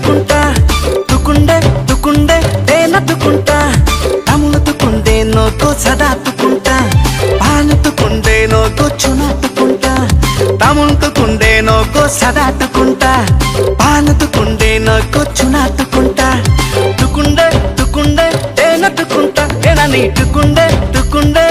तुकुंटा तुकुंडे तुकुंडे तेना तुकुंटा तमुल तुकुंडे नो तो सदा तुकुंटा पान तुकुंडे नो तो चुना तुकुंटा तमुल तुकुंडे नो को सदा तुकुंटा पान तुकुंडे नो को चुना तुकुंटा तुकुंडे तुकुंडे तेना तुकुंटा तेना नी तुकुंडे तुकुंडे